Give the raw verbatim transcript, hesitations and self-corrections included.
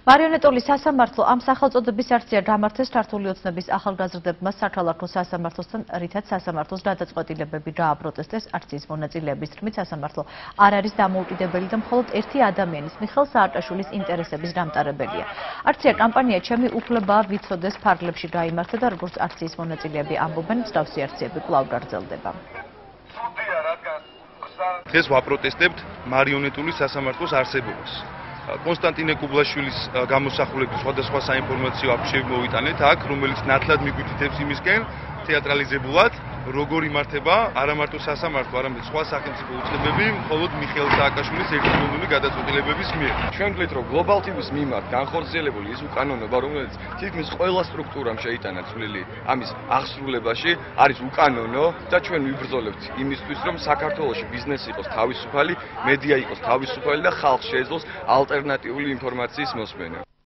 მარიონეტული სასამართლო ამ სახელწოდების არცია გამართეს ქართული ოცნების ახალგაზრდებმა სათავარქო სასამართლოსთან, რითაც სასამართლოს გადაწყვეტილებები გააპროტესტეს. არციის მონაწილეების თქმით, სასამართლო არ არის დამოუკიდებელი და მხოლოდ ერთი ადამიანის, მიხეილ სააკაშვილის ინტერესების დამტარებელია. არცია კამპანია ჩემი უფლებაა ვიცოდეს ფარგლებში გაიმართა და როგორც არციის მონაწილეები ამბობენ, მსგავსი არციები კვლავ გაგრძელდება. დღეს ვაპროტესტებთ მარიონეტული სასამართლოს არსებობას. კონსტანტინე კუბლაშვილის გამოსახულების სხვადასხვა საინფორმაციო აფიში მოვიტანეთ აქ, რომელიც ნათლად მიგვითითებს იმისკენ თეატრალიზებულად, როგორ იმართება არა მარტო სასამართლო, არამედ სხვა სახელმწიფო უწყებები, მხოლოდ მიხეილ სააკაშვილის ერთდროული გადაწყვეტილებების მიერ. ჩვენ ვთვლით, რომ გლობალ ტივის მიმართ განხორციელებული ის უკანონობა, რომელიც თითქმის ყველა სტრუქტურამ შეიტანა წვლილი ამის აღსრულებაში, არის უკანონო და ჩვენ ვიბრძოლებთ იმისთვის, რომ საქართველოში ბიზნესი იყოს თავისუფალი, მედია იყოს თავისუფალი და ხალხს შეეძლოს ალტერნატიული ინფორმაციის მოსმენა.